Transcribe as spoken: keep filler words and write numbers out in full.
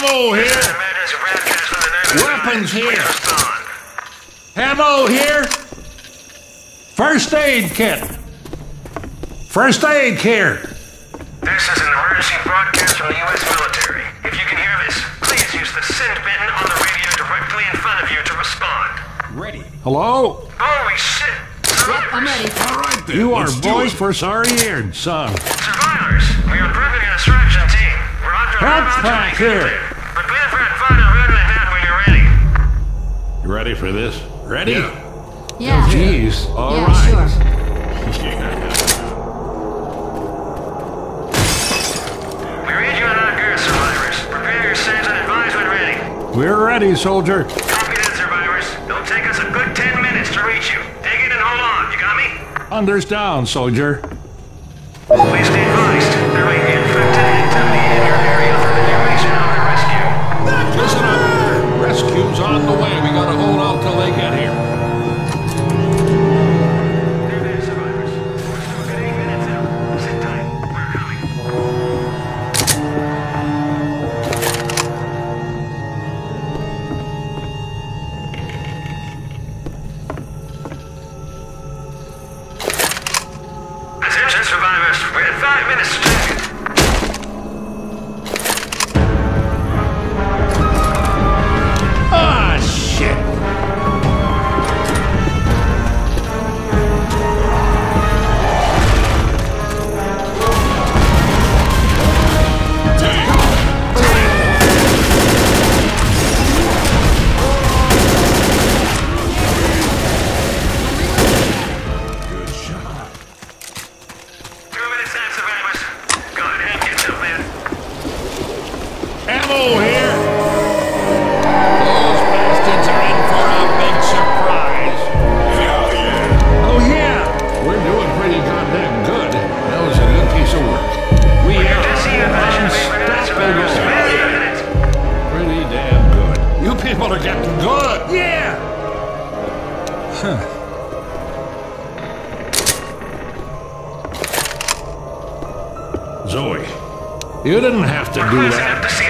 Ammo here! Weapons here! Ammo here! First aid kit! First aid here! This is an emergency broadcast from the U S military. If you can hear this, please use the send button on the radio directly in front of you to respond. Ready. Hello? Holy shit! Yep, I'm ready. All right then. You are let's do voice it. for sorry eared, son. Survivors, we are approving an extraction team. We're on to Help our back here. Prepare for a final run and that when you're ready. You ready for this? Ready? Yeah. Yeah. Jeez. All yeah, right. sure. We read you on our gear, survivors. Prepare your saves and advise when ready. We're ready, soldier. Copy that, survivors. It'll take us a good ten minutes to reach you. Take it and hold on. You got me? Thunder's down, soldier. Please stay advised. There may be infected activity in your area for the duration of the rescue. Listen up. Rescue's on the way. We gotta hold out till they get here. There it is, survivors. We're still good eight minutes out. Sit tight. We're coming. Attention, survivors. We're at five minutes to check it. Ah, shit. Good shot. Two minutes out, survivors. Go ahead and get yourself in. Ammo here. Those bastards are in for a big surprise. Hell yeah. Oh, yeah. We're doing pretty goddamn good. That was a good piece of work. We Good are to see you, Passion. We're not survivors. unstoppable. Five minutes. Pretty damn good. You people are getting good. Yeah. Huh. Zoe, you didn't have to do We're close that. enough to see